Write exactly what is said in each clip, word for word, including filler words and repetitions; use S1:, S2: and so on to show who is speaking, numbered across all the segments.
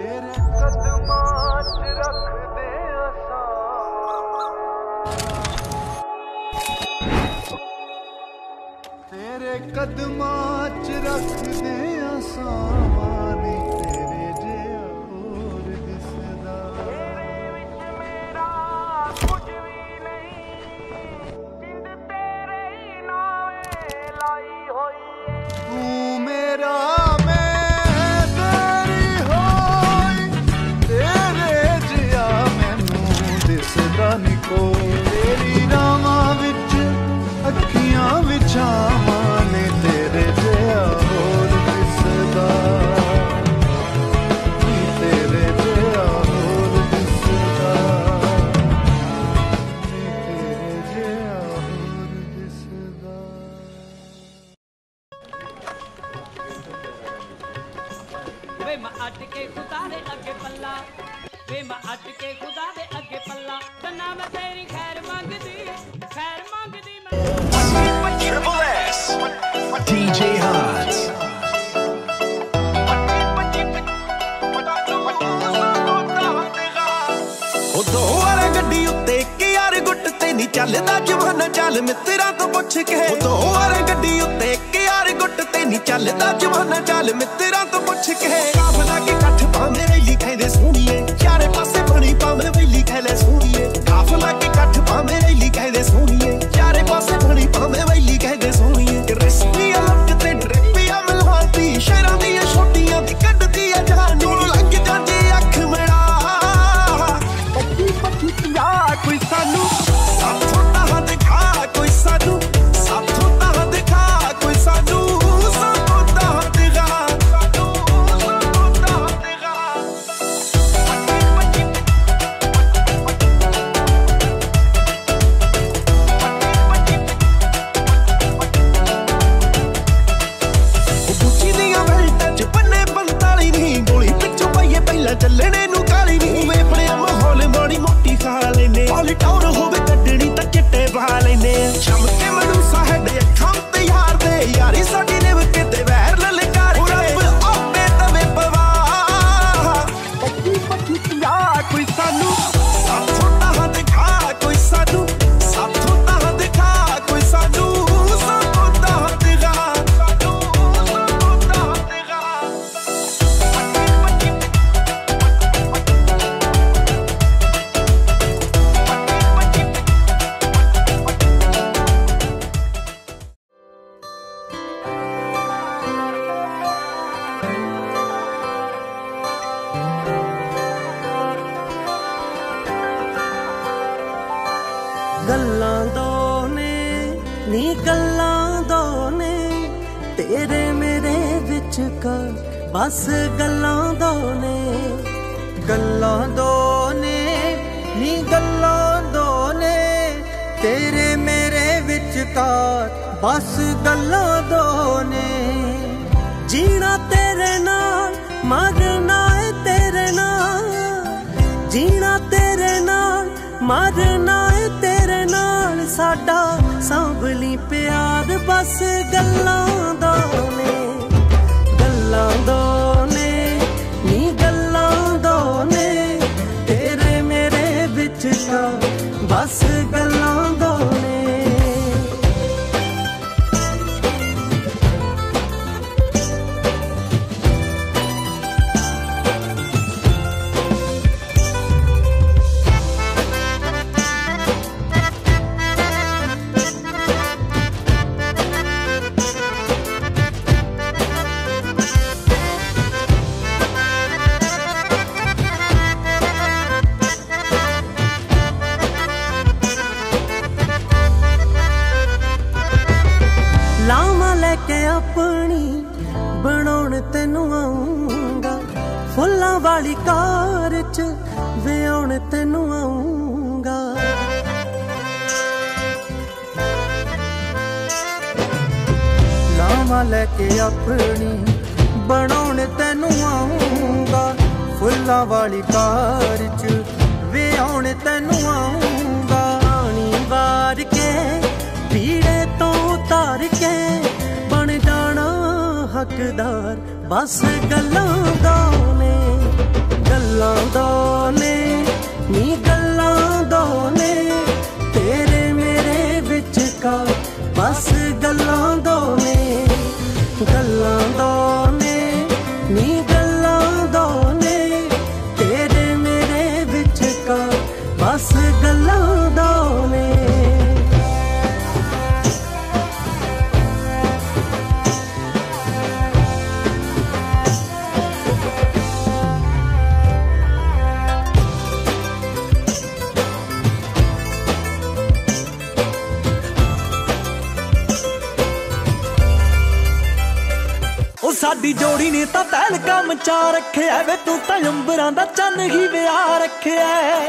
S1: तेरे कदमां च रख दे आसां नी तेरे जिहा होर दिसदा तेरे विच मेरा कुछ भी नहीं जिंद तेरे ही नावे लाई होई है तू मेरा मैं तेरी होई तेरे जिहा मैनू दिसदा नी कोई तेरी रावां विच अखियां विछावां ने तेरे जिहा होर दिसदा नी तेरे जिहा होर दिसदा नी तेरे जिहा होर दिसदा।
S2: वे मैं अट के खुदा दे अगे पल्ला वे मैं अट के खुदा दे अगे पल्ला तना मैं तेरी खैर मंगदी खैर मंगदी
S3: Triple S D J Hot
S4: ਉਹ ਦੋ ਵਾਰਾਂ ਗੱਡੀ ਉੱਤੇ ਇੱਕ ਯਾਰ ਗੁੱਟ ਤੇ ਨਹੀਂ ਚੱਲਦਾ ਜਵਾਨਾ ਚੱਲ ਮਿੱਤਰਾਂ ਤੋਂ ਪੁੱਛ ਕੇ ਉਹ ਦੋ ਵਾਰਾਂ ਗੱਡੀ ਉੱਤੇ ਇੱਕ ਯਾਰ ਗੁੱਟ ਤੇ ਨਹੀਂ ਚੱਲਦਾ ਜਵਾਨਾ ਚੱਲ ਮਿੱਤਰਾਂ ਤੋਂ ਪੁੱਛ ਕੇ ਕਾਫਲਾ ਕੇ ਇਕੱਠ ਪਾਉਂਦੇ ਵੈਲੀ ਕਹਿੰਦੇ ਸੋਹਣੀਏ ਚਾਰੇ ਪਾਸੇ ਬਣੀ ਪਾਉਂਦੇ ਵੈਲੀ ਕਹਿੰਦੇ ਸੋਹਣੀਏ ਕਾਫਲਾ ਕੇ ਇਕੱਠ ਪਾਉਂਦੇ ਵੈਲੀ ਕਹਿੰਦੇ ਸੋਹਣੀਏ ਚਾਰੇ ਪਾਸੇ ਬਣੀ ਪਾਉਂਦੇ ਵੈਲੀ ਕਹਿੰਦੇ ਸੋਹਣੀਏ ਰਿਸਪੀ ਅਲੱਗ ਤੇ ਡਰਿਪੀਆਂ ਮਿਲਵਾਤੀ ਸ਼ਹਿਰਾਂ ਦੀਆਂ ਛੋਟੀਆਂ ਦੀ ਕੱਢਦੀ ਆ ਜਾਨ ਨੂੰ ਲੱਗ ਜਾਂਦੀ ਅੱਖ ਮੇਰਾ ਪੱਕੀ ਪੱਕੀ ਪਿਆ ਕੋਈ ਸਾਨੂੰ ਸਾਥੋਂ ਤਾਂ ਦਿਖਾ ਕੋਈ ਸਾਨੂੰ ਸਾਥੋਂ ਤਾਂ ਦਿਖਾ ਕੋਈ ਸਾਨੂੰ ਸਾਥੋਂ ਤਾਂ ਦਿਖਾ ਸਾਨੂੰ ਸਾਥੋਂ ਤਾਂ ਦਿਖਾ ਬੁੱਚੀ ਦੀਆਂ ਬੈਲਟਾਂ ਚ ਬੰਨੇ ਪੰਤਾਲੀ ਨਹੀਂ ਗੋਲੀ ਪਿੱਛੋਂ ਪਾਈਏ ਪਹਿਲਾਂ ਚੱਲਣੇ ਨੂੰ ਕਾਲੀ ਨਹੀਂ ਵੇਪੜਿਆ ਮਾਹੌਲ ਮਾੜੀ ਮੋਟੀ ਖਾ ਲੈਨੇ ਕਾਲੀ ਟੌਰ ਹੋਵੇ ਕੱਢਣੀ ਤਾਂ ਚਿੱਟੇ ਪਾ ਲੈਨੇ ਸ਼ਮ ਕੇ ਮੈਨੂੰ ਸਾਡੇ ਅੱਖਾਂ ਤੇ ਯਾਰ ਦੇ ਯਾਰੀ ਸਾਡੀ ਨਿਭ ਕੇ ਤੇ ਵੈਰ ਲਲਕਾਰ ਕੇ ਰੱਬ ਆਪੇ ਤਵੇ ਪਵਾ ਪੱਕੀ ਪੱਕੀ ਪਿਆ ਕੋਈ ਸਾਨੂੰ ਸਾਥੋਂ ਤਾਂ ਦਿਖਾ ਕੋਈ ਸਾਨੂੰ ਸਾਥੋਂ ਤਾਂ ਦਿਖਾ ਕੋਈ ਸਾਨੂੰ ਸਾਥੋਂ ਤਾਂ ਦਿਖਾ ਸਾਨੂੰ ਸਾਥੋਂ ਤਾਂ ਦਿਖਾ
S5: ਗੱਲਾਂ ਦੋ ਨੇ ਨੀ ਗੱਲਾਂ ਦੋ ਨੇ ਤੇਰੇ ਮੇਰੇ ਵਿਚਕਾਰ ਬਸ ਗੱਲਾਂ ਦੋ ਨੇ ਗੱਲਾਂ ਦੋ ਨੇ ਨੀ ਗੱਲਾਂ ਦੋ ਨੇ ਤੇਰੇ ਮੇਰੇ ਵਿਚਕਾਰ ਬਸ ਗੱਲਾਂ ਦੋ ਨੇ ਜੀਣਾ ਤੇਰੇ ਨਾਲ ਮਰਨਾ ਏ ਤੇਰੇ ਨਾਲ ਜੀਣਾ ਤੇਰੇ ਨਾਲ ਮਰਨਾ ਏ ਤੇਰੇ ਨਾਲ ਸਾਡਾ ਸਾਂਭਲੀ ਪਿਆਰ ਬਸ ਗੱਲਾਂ ਦੋ ਨੇ ਗੱਲਾਂ ਦੋ ਨੇ ਨੀ ਗੱਲਾਂ ਦੋ ਨੇ ਤੇਰੇ ਮੇਰੇ ਵਿਚਕਾਰ ਬਸ ਗੱਲਾਂ ਦੋ ਨੇ ਲਾਵਾਂ ਲੈ ਕੇ ਆਪਣੀ ਬਣਾਉਣ ਤੈਨੂੰ ਆਉਂਗਾ ਫੁੱਲਾਂ ਵਾਲੀ ਕਾਰ ਚ ਵਿਆਉਣ ਤੈਨੂੰ ਆਉਂਗਾ ਲਾਵਾਂ ਲੈ ਕੇ ਆਪਣੀ ਬਣਾਉਣ ਤੈਨੂੰ ਆਉਂਗਾ ਫੁੱਲਾਂ ਵਾਲੀ ਕਾਰ ਚ ਵਿਆਉਣ ਤੈਨੂੰ ਆਉਂਗਾ ਆਣੀ ਵਾਰ ਕੇ ਪੀੜੇ ਤੋਂ ਉਤਾਰ ਕੇ ਬਣ ਜਾਣਾ ਹੱਕਦਾਰ ਬਸ ਗੱਲਾਂ ਦੋ ਨੇ गल्लां दो ने नी गल्लां दो ने तेरे मेरे विच का बस गल्लां दो ने गल्लां दो ने नी गल्लां दो ने तेरे मेरे विच का बस गल्लां दो ने साडी जोड़ी ने तां तहलका मचा रखिया वे तू तां अंबरां दा चन्न ही विआह रखिया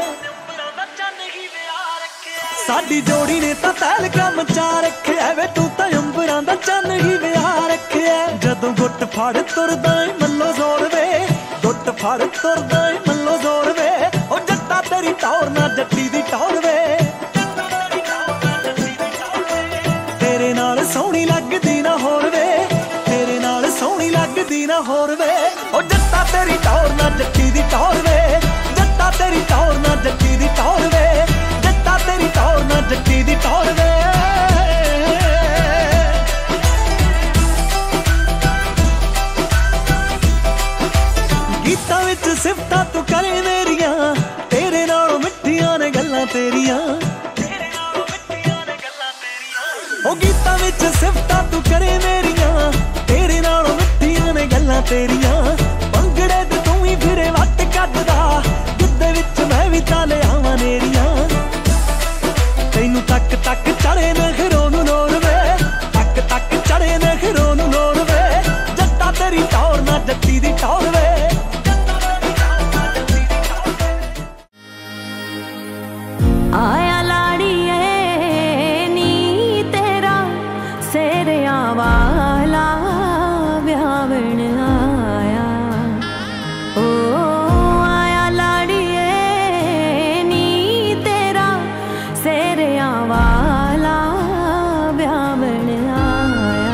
S5: साडी जोड़ी ने तां तहलका मचा रखिया वे तू तां अंबरां दा चन्न ही विआह रखिया जदों गुੱਟ फड़ तुरदा ए मल्लो जोर वे गुੱਟ फड़ तुरदा ए मल्लो जोर वे ओ जट्टा तेरी टौर ना जट्टी दी टौर वे तेरे नाल सोहणी लगदी ना होर वे सोहनी लगदी ना होर वे ओ जट्टा तेरी टौर ना जट्टी दी टौर वे जट्टा तेरी टौर ना जट्टी दी टौर वे जट्टा तेरी टौर ना जट्टी दी टौर वे गीतां विच सिफतां तू करे मेरियां तेरे नालों मिठियां ने गल्लां तेरियां ओ गीतां विच सिफतां तू करे मेरियां तेरे नालों मिठियां ने गल्लां तेरियां भंगड़े ते तू ही फिरे वट कड्डदा गिद्धे विच मैं भी ताले आवां नेरियां तैनू तक तक चढ़े नखरों नूं नोर वे तक तक चढ़े नखरों नूं नोर वे जट्टा तेरी टौर ना जट्टी दी टौर वे
S6: आया लाड़िए नी तेरा सेरिया वाला ब्यावन आया ओ आया लाड़िए नी तेरा सेरिया वाला ब्यावन आया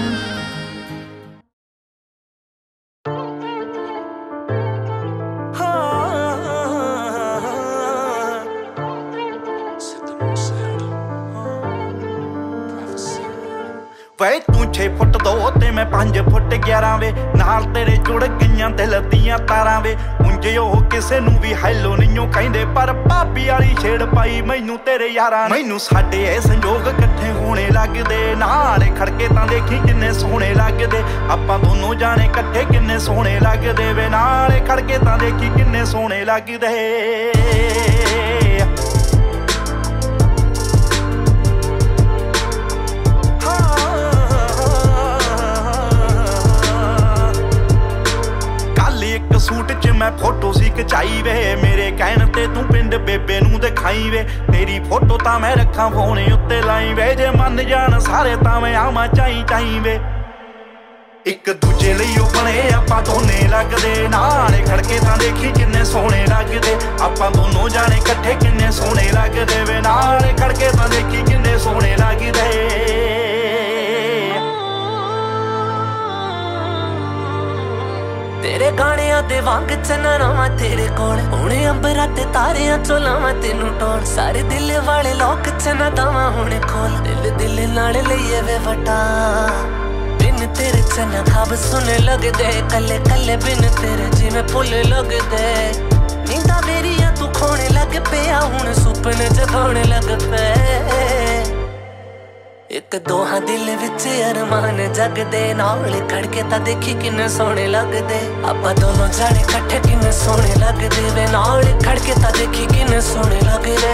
S7: वे तू छे फुट दो ते मैं पांच फुट ग्यारह वे नाल तेरे जुड़ गईयां दिल दियां तारां वे उंज ओ किसे नू भी हैलो नहीं कहंदे पर भाभी वाली छेड़ पाई मैनू तेरे यारां मैनू साडे ए संजोग इकट्ठे होने लगदे नाल खड़के तां देखी किन्ने सोहणे लगदे आपां दोनों जाने इकट्ठे किन्ने सोहणे लगदे वे नाल खड़के तां देखी किन्ने सोहणे लगदे सूट च मैं फोटो सी खचाई वे मेरे कहण ते तू पिंड बेबे नू दिखाई वे तेरी फोटो तां मैं रखा फोन उत्ते लाई वे जे मन जान सारे तां मैं आवां चाई चाई वे एक दूजे लई ओ बने आपां दोने लगदे नाल खड़के तां देखी किन्ने सोहणे लगदे आपां दोनों जाने इकट्ठे किन्ने सोहणे लगदे वे नाल खड़के तां देखी किन्ने सोहणे लगदे
S5: तेरे गाणियां दे वांग चन्ना मैं तेरे कोल हुणे अंबरां ते तारियां चो लावां तेनू टोल सारे दिल वाले लोक चन्ना दावां हुणे खोल दिल दिल नाल लईए वे वटा बिन तेरे चन्ना खाब सुने लगदे कल्ले कल्ले बिन तेरे जिवें फुल लगदे नींदा मेरियां तू खोणे लग पिया हुण सुपने जगाउण लग पे एक दोहां दिल विच अरमान जगदे नाल खड़के तां देखी किन्ने सोहणे लगदे आपां दोनों जाने इकट्ठे किन्ने सोहणे लगदे वे नाल खड़के तां देखी किन्ने सोहणे लगदे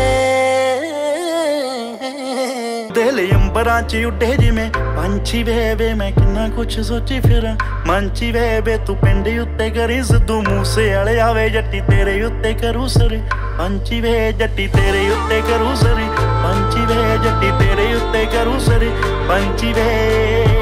S7: दिल अंबरां च उड्डे जिवें पंछी वे वे मैं किन्ना कुछ सोची फिरां मंची वे वे तू पिंड उत्ते करी सिद्धू मूसे वाले आवे जट्टी तेरे उत्ते करू सरी पंछी वे जट्टी तेरे उत्ते करू सरी पंछी वे जट्टी तेरे उत्ते करू सरी पंछी वे